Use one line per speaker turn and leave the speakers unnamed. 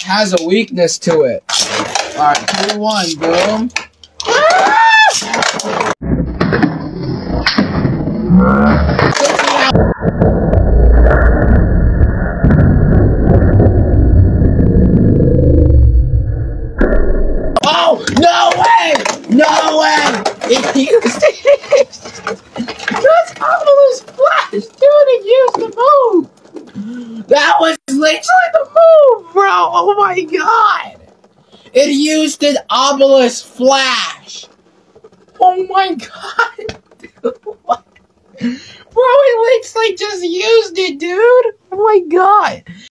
has a weakness to it. Alright, 2-1, boom. Oh, no way! No way! It used it! That's Obelisk Flash! Dude, it used the move! That was literally the move, bro! Oh my god! It used an Obelisk Flash! Oh my god! Dude, what? Bro, it literally just used it, dude! Oh my god!